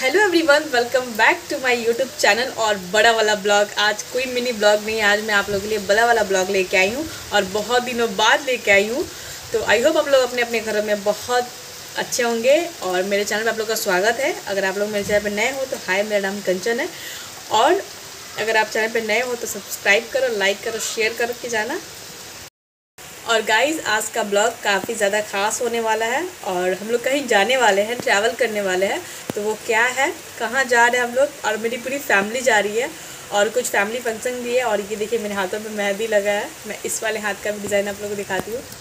Hello everyone, welcome back to my YouTube channel और बड़ा वाला ब्लॉग। आज कोई मिनी ब्लॉग नहीं, आज मैं आप लोगों के लिए बड़ा वाला ब्लॉग लेके आई हूँ और बहुत दिनों बाद लेके आई हूँ। तो आई होप आप लोग अपने अपने घरों में बहुत अच्छे होंगे और मेरे चैनल पे आप लोग का स्वागत है। अगर आप लोग मेरे चैनल पे नए हो तो हाय, मेरा नाम कंचन है और अगर आप चैनल पे नए हो तो सब्सक्राइब करो, लाइक करो, शेयर करो के जाना। और गाइज़, आज का ब्लॉग काफ़ी ज़्यादा ख़ास होने वाला है और हम लोग कहीं जाने वाले हैं, ट्रैवल करने वाले हैं। तो वो क्या है, कहाँ जा रहे हैं हम लोग, और मेरी पूरी फैमिली जा रही है और कुछ फैमिली फंक्शन भी है। और ये देखिए मेरे हाथों में मेहंदी लगा है। मैं इस वाले हाथ का भी डिज़ाइन आप लोगों को दिखाती हूँ।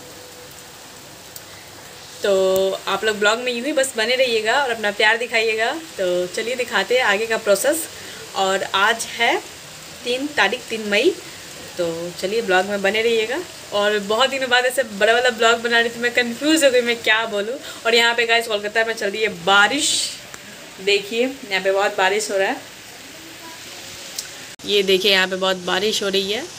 तो आप लोग ब्लॉग में यूँ ही बस बने रहिएगा और अपना प्यार दिखाइएगा। तो चलिए दिखाते हैं आगे का प्रोसेस। और आज है 3 मई। तो चलिए ब्लॉग में बने रहिएगा। और बहुत दिनों बाद ऐसे बड़ा वाला ब्लॉग बना रही थी, मैं कंफ्यूज हो गई मैं क्या बोलूँ। और यहाँ पे गाइस कोलकाता में चल रही है बारिश। देखिए यहाँ पे बहुत बारिश हो रहा है। ये देखिए यहाँ पे बहुत बारिश हो रही है।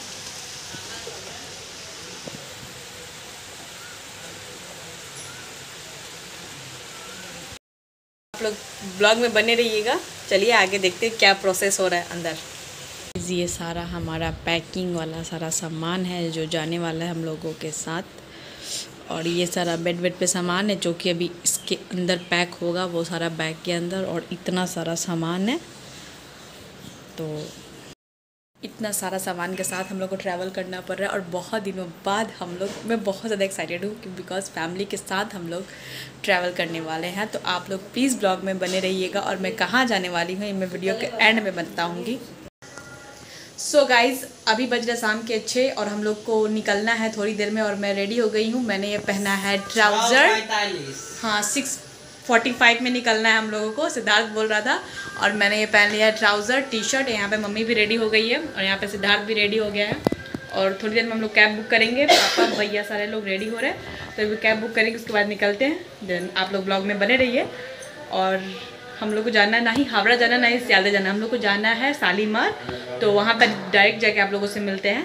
आप लोग ब्लॉग में बने रहिएगा। चलिए आगे देखते हैं क्या प्रोसेस हो रहा है अंदर। ये सारा हमारा पैकिंग वाला सारा सामान है जो जाने वाला है हम लोगों के साथ। और ये सारा बेड पे सामान है जो कि अभी इसके अंदर पैक होगा, वो सारा बैग के अंदर। और इतना सारा सामान है, तो इतना सारा सामान के साथ हम लोग को ट्रैवल करना पड़ रहा है। और बहुत दिनों बाद मैं बहुत ज़्यादा एक्साइटेड हूँ बिकॉज फैमिली के साथ हम लोग ट्रैवल करने वाले हैं। तो आप लोग प्लीज़ ब्लॉग में बने रहिएगा। और मैं कहाँ जाने वाली हूँ ये मैं वीडियो के एंड में बताऊँगी। सो गाइज़, अभी बज रहे शाम के 6 और हम लोग को निकलना है थोड़ी देर में। और मैं रेडी हो गई हूँ। मैंने ये पहना है ट्राउज़र। हाँ, 6:45 में निकलना है हम लोगों को, सिद्धार्थ बोल रहा था। और मैंने ये पहन लिया है ट्राउज़र, टी-शर्ट। यहाँ पे मम्मी भी रेडी हो गई है और यहाँ पे सिद्धार्थ भी रेडी हो गया है। और थोड़ी देर में हम लोग कैब बुक करेंगे। पापा, भैया, सारे लोग रेडी हो रहे हैं। तो अभी कैब बुक करेंगे, उसके बाद निकलते हैं। देन आप लोग ब्लॉग में बने रहिए। और हम लोग को जाना है, ना ही हावड़ा जाना ना ही सियालदह जाना, हम लोग को जाना है शालीमार। तो वहाँ पर डायरेक्ट जाके आप लोगों से मिलते हैं।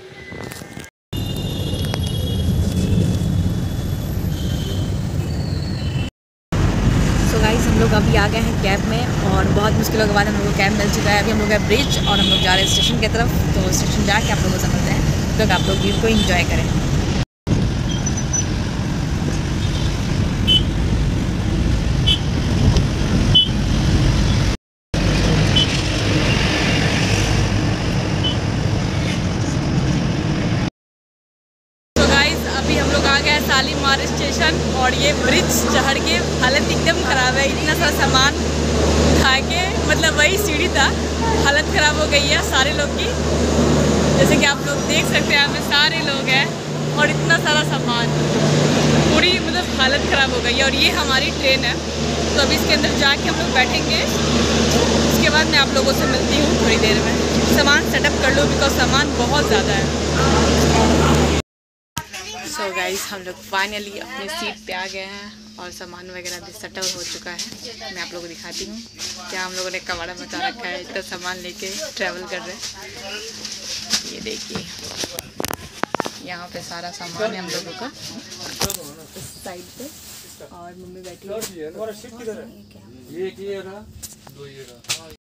सो गाइस, हम लोग अभी आ गए हैं कैब में और बहुत मुश्किलों के बाद हम लोग को कैब मिल चुका है। अभी हम लोग है ब्रिज और हम लोग जा रहे हैं स्टेशन की तरफ। तो स्टेशन जाके आप लोगों से मिलते हैं। तो आप लोग व्यू को एंजॉय करें। शालीमार स्टेशन और ये ब्रिज चढ़ के हालत एकदम ख़राब है। इतना सारा सामान उठा के, मतलब वही सीढ़ी था, हालत ख़राब हो गई है सारे लोग की। जैसे कि आप लोग देख सकते हैं यहाँ पे सारे लोग हैं और इतना सारा सामान, पूरी मतलब हालत ख़राब हो गई है। और ये हमारी ट्रेन है। तो अभी इसके अंदर जाके हम लोग बैठेंगे। उसके बाद मैं आप लोगों से मिलती हूँ थोड़ी देर में। सामान सेटअप कर लो बिकॉज सामान बहुत ज़्यादा है। सो गाइस, हम लोग फाइनली अपने सीट पे आ गए हैं और सामान वगैरह भी सेटल हो चुका है। मैं आप लोगों को दिखाती हूँ क्या हम लोगों ने कबाड़ा मचा रखा है। इतना सामान लेके ट्रैवल कर रहे हैं। ये देखिए यहाँ पे सारा सामान है हम लोगों का इस साइड पे। और मम्मी बैठी है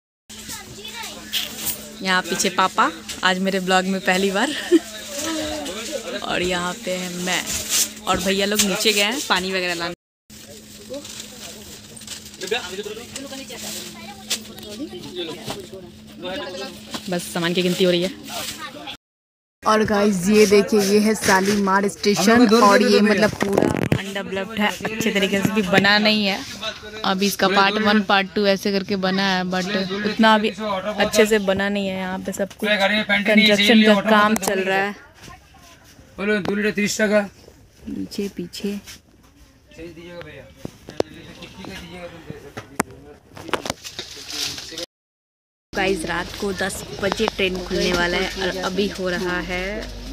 यहाँ पीछे। पापा आज मेरे ब्लॉग में पहली बार। और यहाँ पे है मैं और भैया लोग नीचे गए हैं पानी वगैरह लाने। बस सामान की गिनती हो रही है। और गाइस ये देखिए, ये है शालीमार स्टेशन और ये मतलब पूरा अनडेवलप्ड है, अच्छे तरीके से भी बना नहीं है। अभी इसका पार्ट 1 पार्ट 2 ऐसे करके बना है, बट उतना अभी अच्छे से बना नहीं है। यहाँ पे सब कुछ कंस्ट्रक्शन का काम चल रहा है। बोलो 2 लीटर 30 টাকা पीछे पीछे। गाइस, रात को 10 बजे ट्रेन खुलने वाला है और अभी हो रहा है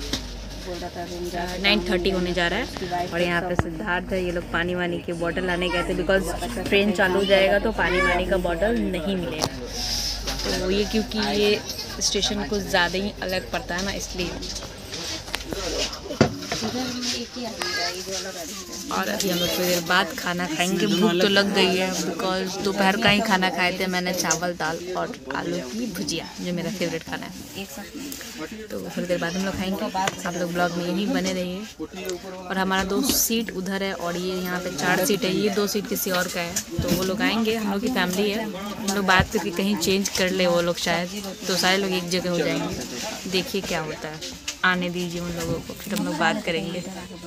9:30 होने जा रहा है। और यहाँ पे सिद्धार्थ है, ये लोग पानी वानी की बोतल लाने गए थे बिकॉज ट्रेन चालू हो जाएगा तो पानी वानी का बोतल नहीं मिलेगा। तो ये क्योंकि ये स्टेशन कुछ ज़्यादा ही अलग पड़ता है ना, इसलिए। और अभी हम लोग थोड़ी देर बाद खाना खाएंगे। भूख तो लग गई है बिकॉज दोपहर का ही खाना खाए थे मैंने, चावल दाल और आलू की भुजिया, जो मेरा फेवरेट खाना है। तो थोड़ी देर बाद हम लोग खाएंगे। आप लोग ब्लॉग में यही बने रहिए। और हमारा 2 सीट उधर है और ये यहाँ पे 4 सीट है, ये 2 सीट किसी और का है। तो वो लोग आएंगे, हम लोग की फैमिली है, हम लोग बात करके कहीं चेंज कर ले वो लोग शायद, तो सारे लोग एक जगह हो जाएंगे। देखिए क्या होता है, आने दीजिए उन लोगों को, फिर हम लोग बात करेंगे।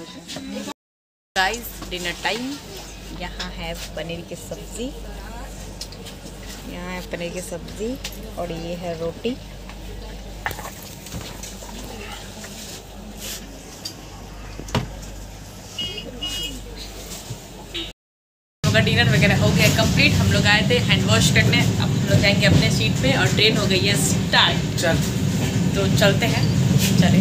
Guys dinner time. यहाँ है पनीर की सब्ज़ी, यहाँ है पनीर की सब्ज़ी और ये है रोटी। डिनर वगैरह हो गया कंप्लीट। हम लोग आए थे हैंड वॉश करने, अब हम लोग जाएंगे अपने सीट पे और ट्रेन हो गई है स्टार्ट। चल तो चलते हैं, चले।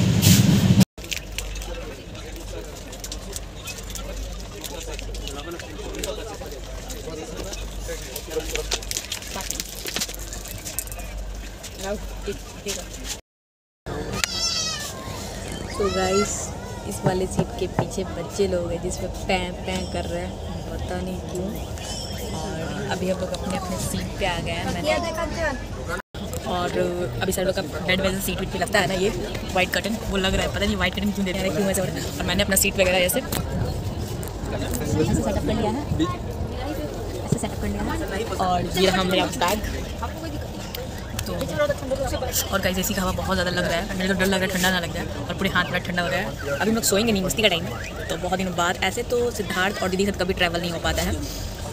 तो गाइस इस वाले सीट के पीछे बच्चे लोग हैं जिसमें पैं पैं कर रहे हैं, पता नहीं क्यों। और अभी हम लोग अपने अपने सीट पे आ गए हैं। मैंने और अभी सर लोग का बेड वैसे सीट पे लगता है ना, ये वाइट कर्टन वो लग रहा है, पता नहीं वाइट कर्टन क्यों दे रहे हैं, क्यों ऐसे हो रहा है। और मैंने अपना सीट वगैरह ऐसे सेटअप कर लिया है, ऐसे सेटअप कर लिया है। और ये रहा मेरा बैग। तो और गाइस ऐसी हवा बहुत ज़्यादा लग रहा है, मेरे को डर लग रहा है ठंडा ना लग जाए, और पूरे हाथ में ठंडा हो रहा है। अभी हम लोग सोएंगे नहीं, मस्ती का टाइम है, तो बहुत दिनों बाद ऐसे तो सिद्धार्थ और दीदी के साथ कभी ट्रैवल नहीं हो पाता है,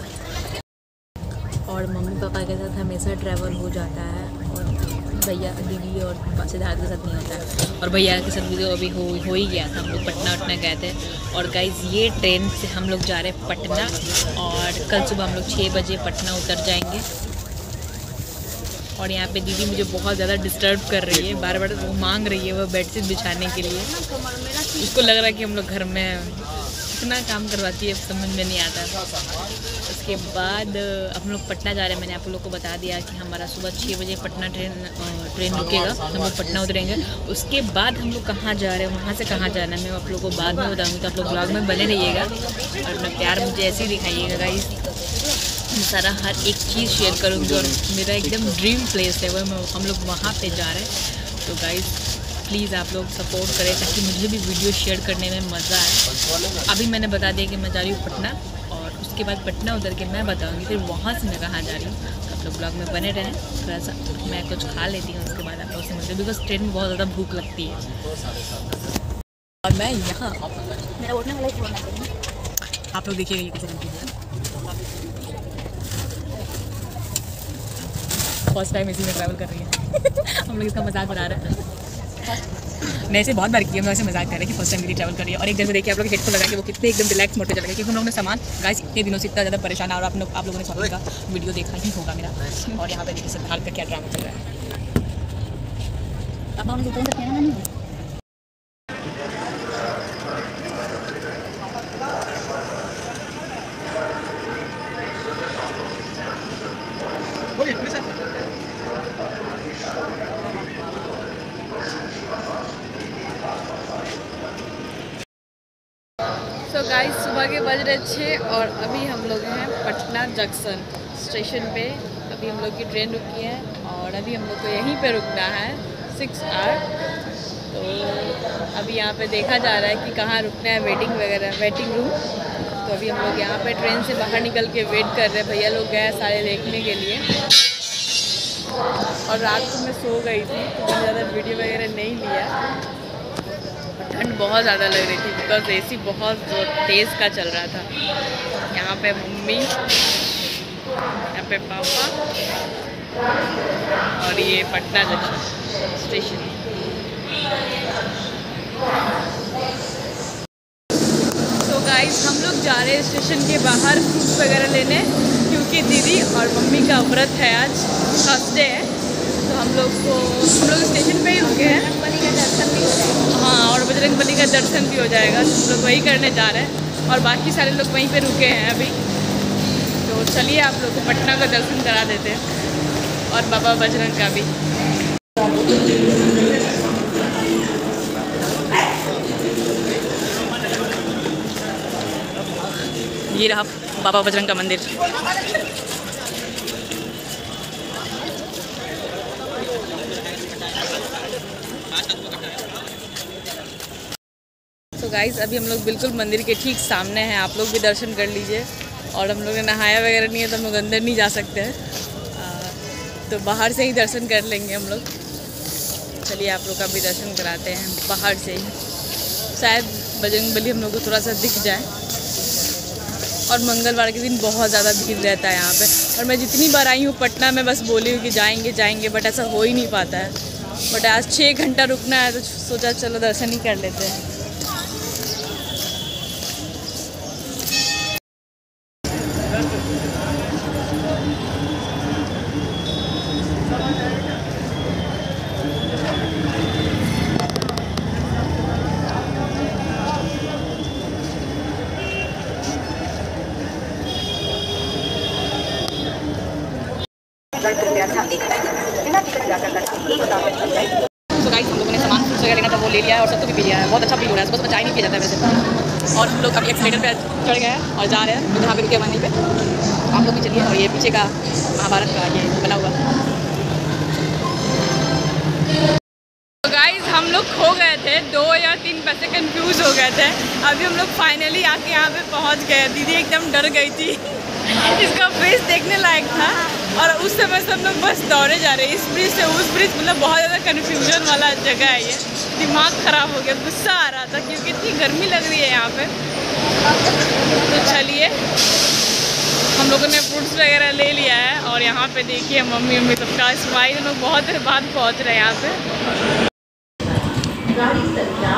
और मम्मी पापा के साथ हमेशा ट्रैवल हो जाता है, और भैया दीदी और सिद्धार्थ के साथ नहीं होता है। और भैया के साथ भी तो अभी हो ही गया था, हम लोग पटना गए थे। और गाइस ये ट्रेन से हम लोग जा रहे हैं पटना, और कल सुबह हम लोग 6 बजे पटना उतर जाएंगे। और यहाँ पे दीदी मुझे बहुत ज़्यादा डिस्टर्ब कर रही है, बार बार वो मांग रही है वो बेडशीट बिछाने के लिए। उसको लग रहा है कि हम लोग घर में इतना काम करवाती है, समझ में नहीं आता। उसके बाद हम लोग पटना जा रहे हैं। मैंने आप लोग को बता दिया कि हमारा सुबह 6 बजे पटना ट्रेन रुकेगा, हम लोग पटना उतरेंगे। उसके बाद हम लोग कहाँ जा रहे हैं, वहाँ से कहाँ जाना है, मैं आप लोग को बाद में बताऊँगी। तो आप लोग ब्लॉग में बने रहिएगा और अपना प्यार मुझे ऐसे ही दिखाइएगा गाइस। सारा हर एक चीज़ शेयर करूँगी, और मेरा एकदम ड्रीम प्लेस है वो, हम लोग वहाँ पे जा रहे हैं। तो गाइस प्लीज़ आप लोग सपोर्ट करें ताकि मुझे भी वीडियो शेयर करने में मज़ा आए। अभी मैंने बता दिया कि मैं जा रही हूँ पटना, और उसके बाद पटना उतर के मैं बताऊँगी फिर वहाँ से मैं कहाँ जा रही हूँ। तो आप लोग ब्लॉग में बने रहें। थोड़ा सा मैं कुछ खा लेती हूँ, उसके बाद आप लोग से मिलते हैं, बिकॉज ट्रेन में बहुत ज़्यादा भूख लगती है। और मैं यहाँ मेरा उठने वाला, आप लोग देखिएगा ये कैसे बनती है। फर्स्ट टाइम इसी में ट्रैवल कर रही है हम लोग इसका मजाक बना रहे हैं। मैं ऐसे बहुत बार किया, मैं ऐसे मजाक कर रहे हैं कि फर्स्ट टाइम मेरी ट्रैवल कर रही है। और एक जगह देखिए आप लोग हेडफोन लगा के वो कितने एकदम रिलैक्स मोड पे चल गए, क्योंकि हम लोगों ने सामान गाइस इतने दिनों से इतना ज़्यादा परेशान है। और आप लोगों ने शॉपिंग का वीडियो देखा ही होगा मेरा। और यहाँ पे देखिए सिद्धार्थ का क्या ड्रामा चल रहा है। तो गाइस सुबह के बज रहे 6 और अभी हम लोग हैं पटना जंक्शन स्टेशन पे। अभी हम लोग की ट्रेन रुकी है और अभी हम लोग को यहीं पे रुकना है 6 आवर। तो अभी यहाँ पे देखा जा रहा है कि कहाँ रुकना है, वेटिंग रूम। तो अभी हम लोग यहाँ पे ट्रेन से बाहर निकल के वेट कर रहे हैं। भैया लोग गए सारे देखने के लिए, और रात को मैं सो गई थी तो मैंने ज़्यादा वीडियो वगैरह नहीं लिया। ठंड बहुत ज़्यादा लग रही थी बिकॉज एसी बहुत तेज़ का चल रहा था। यहाँ पे मम्मी, यहाँ पे पापा, और ये पटना जंक्शन स्टेशन। तो गाइस हम लोग जा रहे हैं स्टेशन के बाहर फ्रूट्स वगैरह लेने, क्योंकि दीदी और मम्मी का व्रत है, आज थर्सडे है। तो हम लोग स्टेशन पे ही रुके हैं। हाँ, और बजरंगबली का दर्शन भी हो जाएगा, तो हम लोग वही करने जा रहे हैं। और बाकी सारे लोग वहीं पे रुके हैं अभी। तो चलिए आप लोग को पटना का दर्शन करा देते हैं, और बाबा बजरंग का भी। ये रहा बाबा बजरंग का मंदिर। तो गाइस अभी हम लोग बिल्कुल मंदिर के ठीक सामने हैं, आप लोग भी दर्शन कर लीजिए। और हम लोग ने नहाया वगैरह नहीं है तो हम लोग अंदर नहीं जा सकते हैं, तो बाहर से ही दर्शन कर लेंगे हम लोग। चलिए आप लोग का भी दर्शन कराते हैं बाहर से ही, शायद बजरंगबली हम लोग को थोड़ा सा दिख जाए। और मंगलवार के दिन बहुत ज़्यादा भीड़ रहता है यहाँ पे, और मैं जितनी बार आई हूँ पटना में बस बोली हूँ कि जाएंगे जाएंगे, बट ऐसा हो ही नहीं पाता है। बट आज 6 घंटा रुकना है तो सोचा चलो दर्शन ही कर लेते हैं। तो गाइस हम लोगों ने सामान फ्रूट्स वगैरह लेना था वो ले लिया है और सत्तू भी पी लिया है। बहुत अच्छा फील हो रहा है, सुबह चाय नहीं पिया जाता है वैसे। और हम लोग अभी एक्सीलेटर पे चढ़ गए हैं और जा रहे हैं जहाँ पे रुके वहीं पे। आप लोग भी चलिए। और ये पीछे का महाभारत का ये बना हुआ। तो गाइस हम लोग खो गए थे, 2 या 3 पैसे कंफ्यूज हो गए थे। अभी हम लोग फाइनली आके यहाँ पे पहुँच गए। दीदी एकदम डर गई थी, इसका फेस देखने लायक था। और उस समय से हम लोग बस दौड़े जा रहे हैं, इस ब्रिज से उस ब्रिज। मतलब बहुत ज़्यादा कन्फ्यूजन वाला जगह है ये, दिमाग ख़राब हो गया, गुस्सा आ रहा था क्योंकि इतनी गर्मी लग रही है यहाँ पे। तो चलिए हम लोगों ने फ्रूट्स वगैरह ले लिया है। और यहाँ पे देखिए मम्मी मम्मी सबका स्माइल, हम लोग बहुत देर बाद पहुँच रहे हैं यहाँ पे। गाड़ी संख्या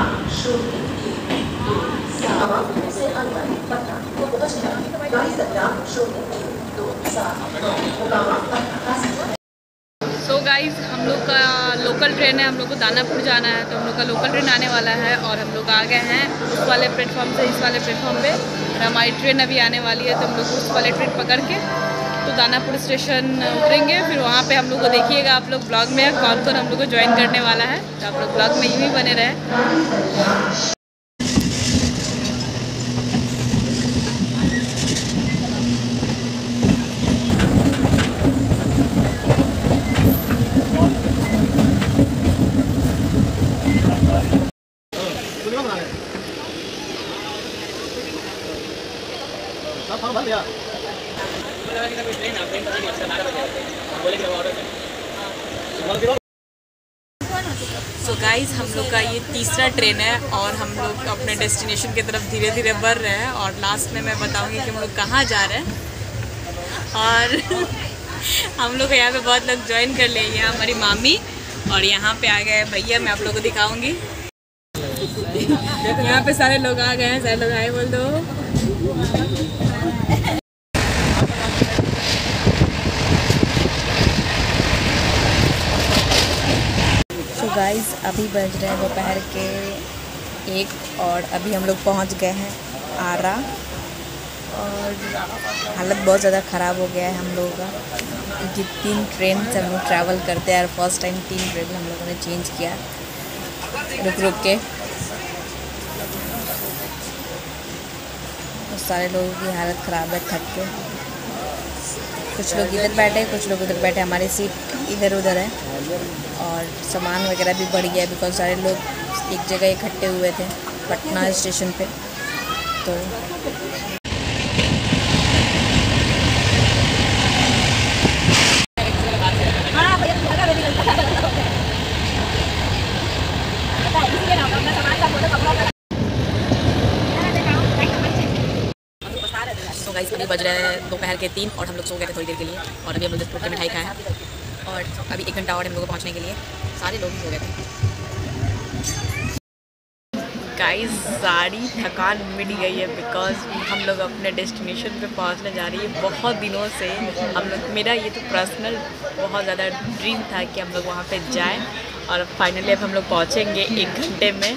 0 सो गाइस हम लोग का लोकल ट्रेन है, हम लोग को दानापुर जाना है, तो हम लोग का लोकल ट्रेन आने वाला है। और हम लोग आ गए हैं उस वाले प्लेटफॉर्म से इस वाले प्लेटफॉर्म पे, और हमारी ट्रेन अभी आने वाली है। तो हम लोग उस वाले ट्रेन पकड़ के तो दानापुर स्टेशन उतरेंगे। फिर वहाँ पे हम लोग को देखिएगा आप लोग ब्लॉग में कौन कौन हम लोग को ज्वाइन करने वाला है। तो आप लोग ब्लॉग में यूँ ही बने रहें। सो गाइस हम लोग का ये तीसरा ट्रेन है और हम लोग अपने डेस्टिनेशन की तरफ धीरे धीरे बढ़ रहे हैं। और लास्ट में मैं बताऊंगी कि हम लोग कहाँ जा रहे हैं। और हम लोग यहाँ पे बहुत लोग ज्वाइन कर लिए हैं, हमारी मामी। और यहाँ पे आ गए भैया, मैं आप लोगों को दिखाऊंगी। यहाँ पे सारे लोग आ गए हैं, सारे लोग आए बोल दो। गाइस अभी बज रहे हैं दोपहर के 1 और अभी हम लोग पहुंच गए हैं आरा। और हालत बहुत ज़्यादा ख़राब हो गया है हम लोगों का, क्योंकि 3 ट्रेन से हम लोग ट्रैवल करते हैं और फर्स्ट टाइम 3 ट्रेन हम लोगों ने चेंज किया रुक रुक के। तो सारे लोगों की हालत ख़राब है, थक के। कुछ लोग इधर बैठे, कुछ लोग उधर बैठे, हमारी सीट इधर उधर है। और सामान वगैरह भी बढ़ गया है बिकॉज सारे लोग एक जगह इकट्ठे हुए थे पटना स्टेशन पे। तो तो गाइस अभी बज रहे हैं दोपहर के 3 और हम लोग सो गए थे थोड़ी देर के लिए। और अभी हम लोग 10 फ्रूट की मिठाई खाए और अभी 1 घंटा और हम लोग को पहुँचने के लिए। सारे लोग सो गए थे। गाइस सारी थकान मिट गई है बिकॉज हम लोग अपने डेस्टिनेशन पे पहुंचने जा रही है। बहुत दिनों से हम लोग, मेरा ये तो पर्सनल बहुत ज़्यादा ड्रीम था कि हम लोग वहाँ पे जाएं। और फाइनली अब हम लोग पहुँचेंगे 1 घंटे में।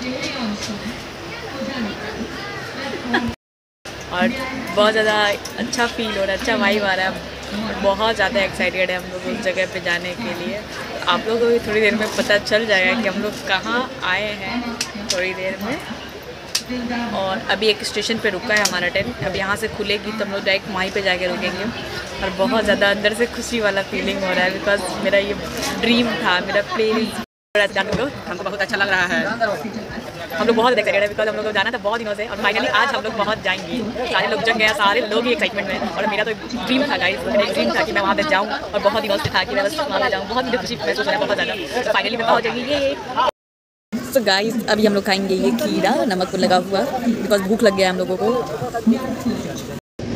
और बहुत ज़्यादा अच्छा फील हो रहा है, अच्छा वाइब आ रहा है। बहुत ज़्यादा एक्साइटेड है हम लोग उस जगह पे जाने के लिए। आप लोगों को भी थोड़ी देर में पता चल जाएगा कि हम लोग कहाँ आए हैं थोड़ी देर में। और अभी एक स्टेशन पे रुका है हमारा ट्रेन। अब यहाँ से खुलेगी तो हम लोग डायरेक्ट वहीं पे जाके रुकेंगे। और बहुत ज़्यादा अंदर से खुशी वाला फीलिंग हो रहा है, बिकॉज मेरा ये ड्रीम था, मेरा प्लेन। हमको बहुत अच्छा लग रहा है, हम लोग बहुत एक्साइटेड है, बिकॉज हम लोग को जाना था बहुत दिनों से और फाइनली आज हम लोग पहुँच जाएंगे। सारे लोग जग गए, सारे लोग ही एक्साइटमेंट में। और मेरा तो ड्रीम था गाइस, मेरा एक ड्रीम था कि मैं वहाँ पे जाऊँ और बहुत दिनों से था कि मैं बस वहाँ पे जाऊँ। बहुत मुझे खुशी महसूस हो रहा है, बहुत ज़्यादा। फाइनली मैं पहुँच जाएंगी ये। तो गाइस अभी हम लोग खाएंगे ये खीरा नमक पर लगा हुआ, बिकॉज भूख लग गया हम लोगों को।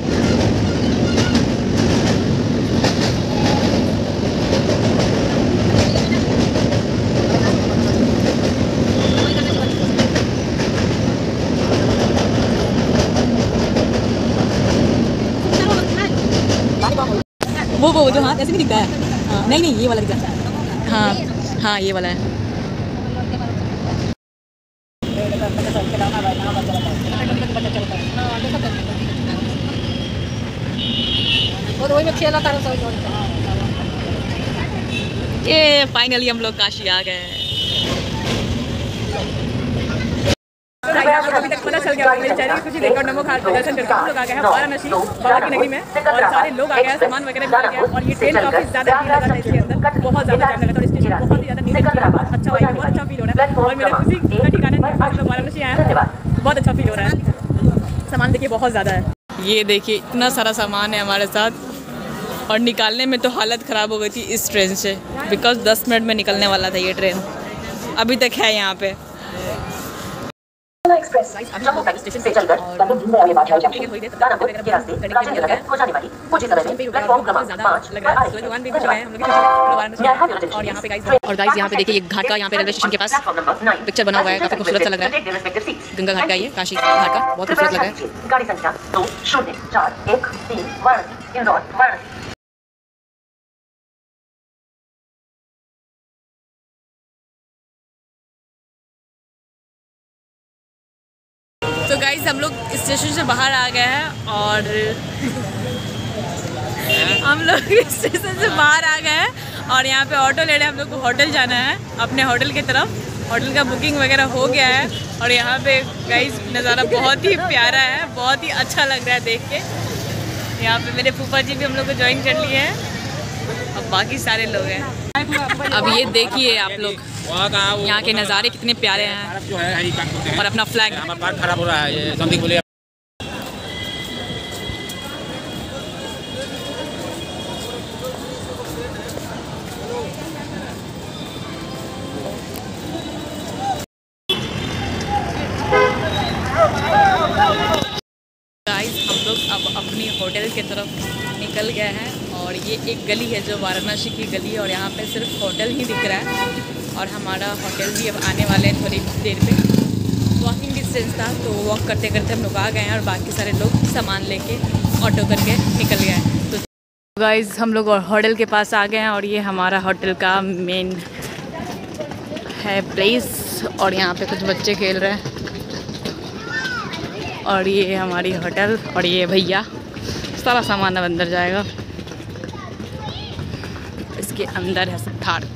वो जो हाथ ऐसे नहीं दिखता है। हाँ नहीं ये वाला दिखता है। हाँ हाँ ये वाला है। ये फाइनली हम लोग काशी आ गए। अभी तक पता चल गया मेरे चेहरे की खुशी देखकर नमो घाट दर्शन करके हम लोग आ गए हैं वाराणसी बाबा की नगरी में। और सारे लोग आ गए हैं, सामान वगैरह भी आ गया। और ये ट्रेन काफी ज़्यादा भीड़ लगा था इसके अंदर, बहुत ज़्यादा टाइम लगा था। और स्टेशन बहुत ही ज़्यादा नीचे बहुत अच्छा हुआ, बहुत अच्छा फील हो रहा है। और मेरा खुशी का ठिकाना नहीं, हम लोग वाराणसी आए हैं, बहुत अच्छा फील हो रहा है। सामान देखिए बहुत ज़्यादा है, ये देखिए इतना सारा सामान है हमारे साथ। और निकालने में तो हालत ख़राब हो गई थी इस ट्रेन से, बिकॉज 10 मिनट में निकलने वाला था ये ट्रेन, अभी तक है यहाँ पे। एक्सप्रेस जम्मू स्टेशन से चलकर लगभग दीनदयाल उपाध्याय जंक्शन दानापुर के रास्ते राजेंद्र नगर को जाने वाली कुछ समय में प्लेटफॉर्म क्रमांक 5 पर आएगी। और यहाँ पे गाइस देखिए ये घाट का, यहाँ पे रेलवे स्टेशन के पास पिक्चर बना हुआ है, काफी खूबसूरत सा लग रहा है। गंगा घाट का, ये काशी घाट का बहुत खूबसूरत लग रहा है। गाड़ी संख्या 2041 वाराणसी इंदौर वाराणसी। तो गाइस हम लोग स्टेशन से बाहर आ गए हैं और हम लोग स्टेशन से बाहर आ गए हैं और यहाँ पे ऑटो ले रहे हैं। हम लोग को होटल जाना है, अपने होटल की तरफ। होटल का बुकिंग वगैरह हो गया है और यहाँ पे गाइस नज़ारा बहुत ही प्यारा है, बहुत ही अच्छा लग रहा है देख के। यहाँ पे मेरे फूफा जी भी हम लोग को ज्वाइन कर लिए हैं, अब बाकी सारे लोग हैं। अब ये देखिए आप लोग यहाँ के नज़ारे कितने प्यारे हैं। और अपना फ्लैग खराब हो रहा है, ये समथिंग बोले। गाइस हम लोग अब अपनी होटल की तरफ निकल गए हैं और ये एक गली है जो वाराणसी की गली है और यहाँ पे सिर्फ होटल ही दिख रहा है। और हमारा होटल भी अब आने वाले हैं थोड़ी देर पे। वॉकिंग डिस्टेंस था तो वॉक करते करते हम लोग आ गए हैं और बाकी सारे लोग सामान लेके ऑटो करके निकल गए हैं। तो गाइस हम लोग होटल के पास आ गए हैं और ये हमारा होटल का मेन है प्लेस। और यहाँ पे कुछ बच्चे खेल रहे हैं और ये हमारी होटल। और ये भैया सारा सामान अब अंदर जाएगा, इसके अंदर है सिद्धार्थ।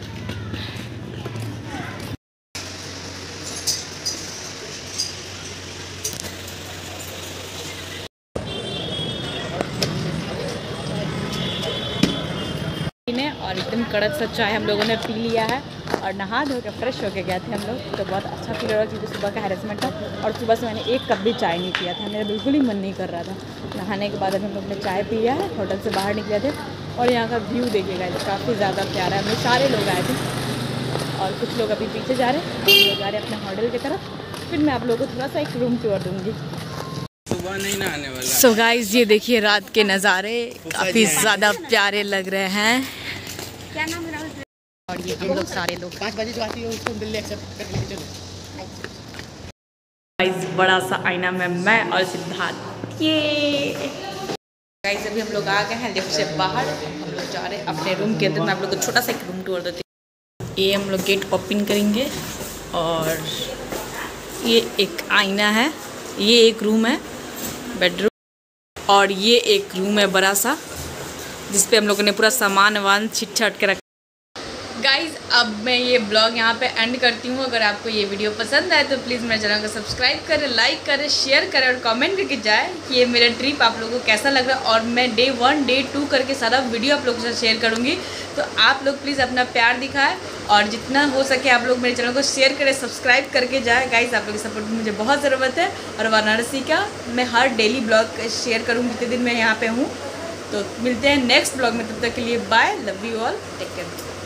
और एकदम कड़क सा चाय हम लोगों ने पी लिया है और नहा धो के फ्रेश होके गए थे हम लोग। तो बहुत अच्छा फील हो रहा है क्योंकि सुबह का हैरेसमेंट था और सुबह से मैंने एक कप भी चाय नहीं पिया था, मेरा बिल्कुल ही मन नहीं कर रहा था। नहाने के बाद अभी हम लोग ने चाय पिया है, होटल से बाहर निकले थे और यहाँ का व्यू देखिएगा काफ़ी ज़्यादा प्यारा है। हम लोग सारे लोग आए थे और कुछ लोग अभी पीछे जा रहे हैं, हम लोग जा रहे हैं अपने होटल की तरफ। फिर मैं आप लोगों को थोड़ा सा एक रूम टूर दूँगी। सुबह नहीं नहाने वाला। सो गाइस ये देखिए रात के नज़ारे काफ़ी ज़्यादा प्यारे लग रहे हैं। क्या नाम है? और ये हम लोग सारे लोग 5 बजे जो आती है उसको दिल्ली एक्सेप्ट कर लेके चलो। गाइस बड़ा सा आईना में मैं और सिद्धार्थ। ये गाइस अभी हम लोग आ गए हैं लिफ्ट से बाहर, हम लोग जा रहे हैं अपने रूम के अंदर। मैं आप लोग को छोटा सा एक रूम टूर देती हूँ। ये हम लोग गेट ओपन करेंगे और ये एक आईना है, ये एक रूम है बेडरूम और ये एक रूम है बड़ा सा जिस पे हम लोगों ने पूरा सामान वान छिट छट के रखा। गाइज अब मैं ये ब्लॉग यहाँ पे एंड करती हूँ। अगर आपको ये वीडियो पसंद आए तो प्लीज़ मेरे चैनल को सब्सक्राइब करें, लाइक करें, शेयर करें और कमेंट करके जाए कि ये मेरा ट्रिप आप लोगों को कैसा लग रहा है। और मैं डे 1 डे 2 करके सारा वीडियो आप लोगों के साथ शेयर करूँगी, तो आप लोग प्लीज़ अपना प्यार दिखाएं और जितना हो सके आप लोग मेरे चैनल को शेयर करें, सब्सक्राइब करके जाए। गाइज आप लोग की सपोर्ट मुझे बहुत ज़रूरत है। और वाराणसी का मैं हर डेली ब्लॉग शेयर करूँगी जितने दिन मैं यहाँ पर हूँ। तो मिलते हैं नेक्स्ट ब्लॉग में, तब तक के लिए bye, love you all, take care.